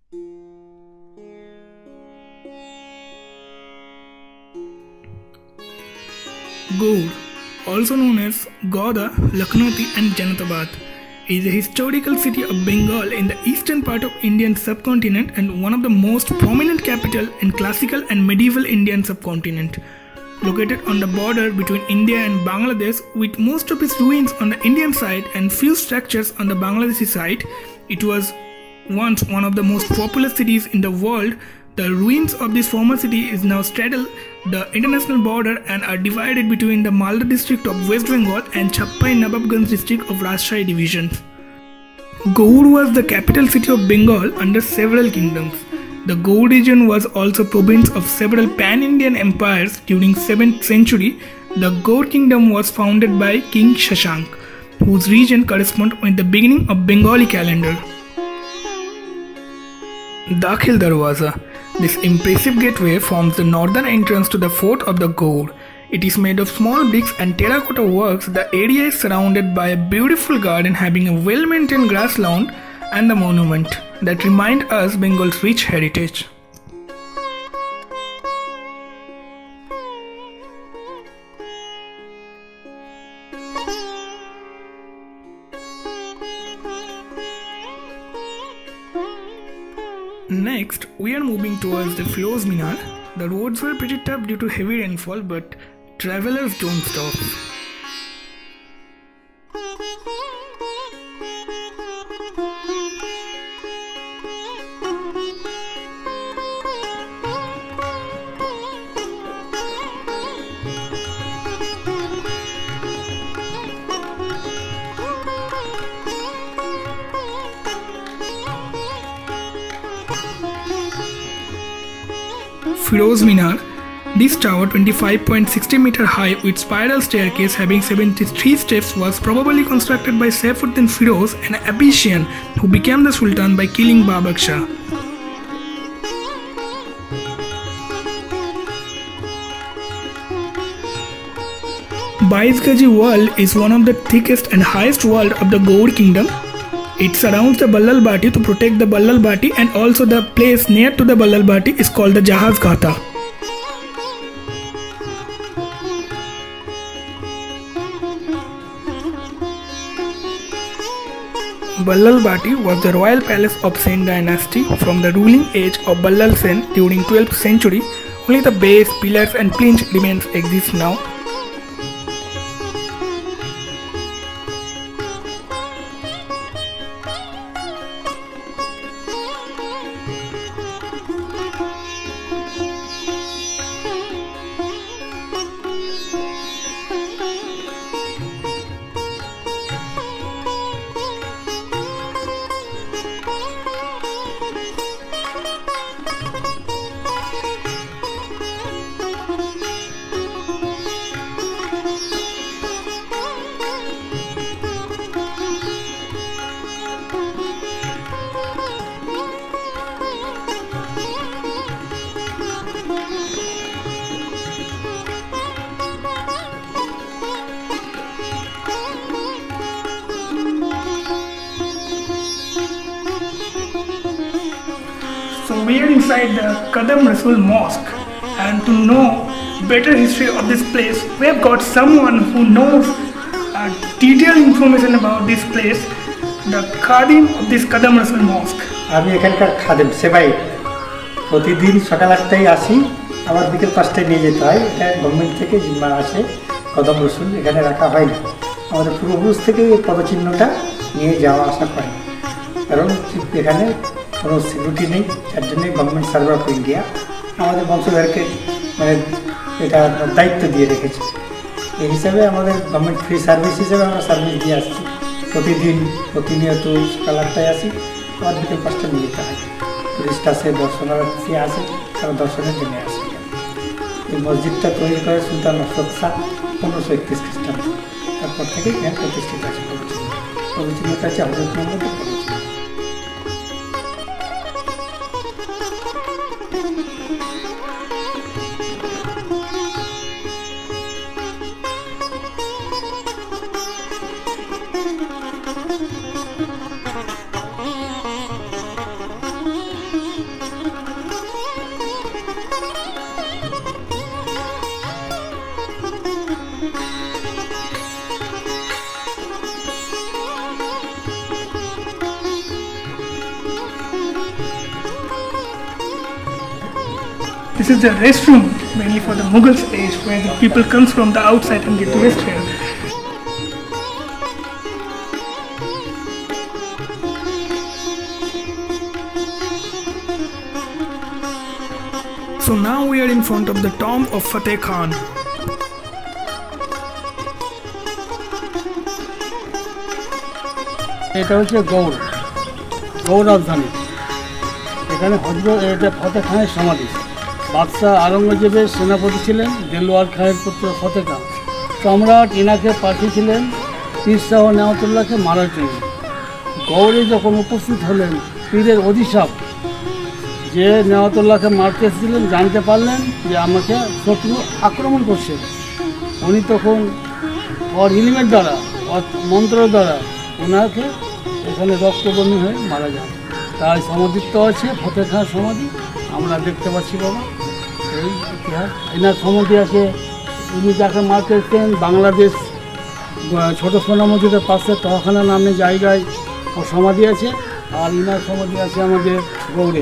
Gaur, also known as Gauda, Lakhnauti and Janatabad, is a historical city of Bengal in the eastern part of Indian subcontinent and one of the most prominent capital in classical and medieval Indian subcontinent. Located on the border between India and Bangladesh with most of its ruins on the Indian side and few structures on the Bangladeshi side, it was once one of the most populous cities in the world. The ruins of this former city is now straddle the international border and are divided between the Malda district of West Bengal and Chappai Nababganj district of Rajshahi division. Gaur was the capital city of Bengal under several kingdoms. The Gaur region was also province of several pan-Indian empires during 7th century. The Gaur kingdom was founded by King Shashank, whose region corresponds with the beginning of Bengali calendar. Dakhil Darwaza. This impressive gateway forms the northern entrance to the fort of the Gaur. It is made of small bricks and terracotta works. The area is surrounded by a beautiful garden having a well-maintained grass lawn and the monument that remind us Bengal's rich heritage. Next, we are moving towards the Firoz Minar. The roads were pretty tough due to heavy rainfall, but travelers don't stop. Firoz Minar. This tower, 25.60 meter high with spiral staircase having 73 steps, was probably constructed by Saifuddin Firoz, an Abyssinian who became the Sultan by killing Babak Shah. Baizgaji wall is one of the thickest and highest wall of the Gaur kingdom. It surrounds the Ballal Bati to protect the Ballal Bati, and also the place near to the Ballal Bati is called the Jahaz Ghata. Ballal Bati was the royal palace of Sen dynasty from the ruling age of Ballal Sen during 12th century. Only the base, pillars and plinth remains exist now. So we are inside the Qadam Rasul Mosque, and to know better history of this place, we have got someone who knows detailed information about this place, the Khadim of this Qadam Rasul Mosque. আমি এখানকার খাদেম সেবাই, প্রতিদিন সকাল 8টায় আসি, আবার বিকেল 5টায় নিয়ে যেতে হয়। এটা গভর্নমেন্ট থেকে জিম্মা আসে, কদম রসুল এখানে রাখা হয় না। আমাদের পূর্বপুরুষ থেকে এই পদচিহ্নটা নিয়ে যাওয়া আসা করে, কারণ এখানে কোনো সিকিউরিটি নেই, যার জন্য গভর্নমেন্ট সার্ভার অফ ইন্ডিয়া আমাদের বংশধরকে মানে এটা দায়িত্ব দিয়ে রেখেছে। এই হিসাবে আমাদের গভর্নমেন্ট ফ্রি সার্ভিস হিসেবে আমরা সার্ভিস দিয়ে আসছি। প্রতিনিয়ত সকাল 8টায় আসি, আবার বিকেল 5টায় নিয়ে যেতে হয়। টুরিস্ট আসে, দর্শনার্থী আসে, তারা দর্শনের জন্য আসে। এই মসজিদটা তৈরি করে সুলতান নসরত শাহ 1531 খ্রিস্টাব্দে, তারপর থেকে এখানে প্রতিষ্ঠিত আছে। পদচিহ্নটা আছে হযরত মুহাম্মদের পদচিহ্ন। This is the restroom mainly for the Mughals age, where the people comes from the outside and get to rest here. So now we are in front of the tomb of Fateh Khan. এটা হচ্ছে গৌর রাজধানী। এখানে হজরত এটা ফতেহ খানের সমাধি। বাদশাহ আওরঙ্গজেবের সেনাপতি ছিলেন দেলোয়ার খানের পুত্র ফতেহ খান। সম্রাট ইনাকে পাঠিয়েছিলেন পীর শাহ নেওয়াতুল্লাহকে মারার জন্য। গৌরে যখন উপস্থিত হলেন, পীরের অধিশাপ যে নেওয়াতুল্লাহকে মারতে এসেছিলেন জানতে পারলেন যে আমাকে শত্রু আক্রমণ করছে। উনি তখন ওর ইলিমের দ্বারা, মন্ত্র দ্বারা ওনাকে এখানে রক্তবর্ণী হয়ে মারা যায়। তাই সমাধিত্ব আছে ফতেহ খান সমাধি আমরা দেখতে পাচ্ছি বাবা। এই ইতিহাস এনার সমাধি আছে। উনি যাকে মারতে এসেছেন বাংলাদেশ ছোট সোনা মসজিদের পাশে তহখানা নামে জায়গায় ও সমাধি আছে। আর ইনার সমাধি আছে আমাদের গৌড়ে।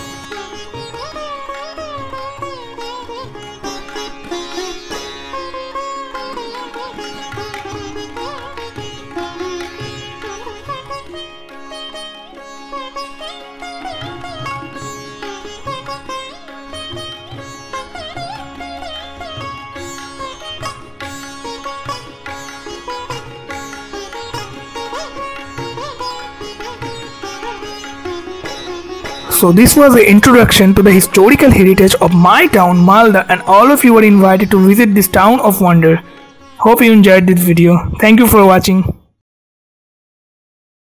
So this was the introduction to the historical heritage of my town Malda, and all of you are invited to visit this town of wonder. Hope you enjoyed this video. Thank you for watching.